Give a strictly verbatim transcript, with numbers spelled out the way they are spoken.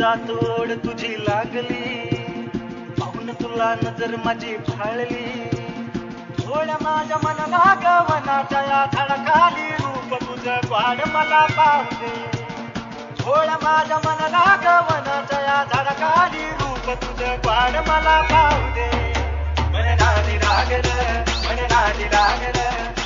जात ओढ तुझी लागली, पाहून तुला नजर माझी भाळली. थोड्या माझ्या मनाला गवनाच्या या झाडाखाली रूप तुझं वाढ मला पाहू दे. थोड्या माझ्या मनाला गवनाच्या या झाडाखाली रूप तुझं वाढ मला पाहू दे. मन नादी लागलं, मन नादी लागलं.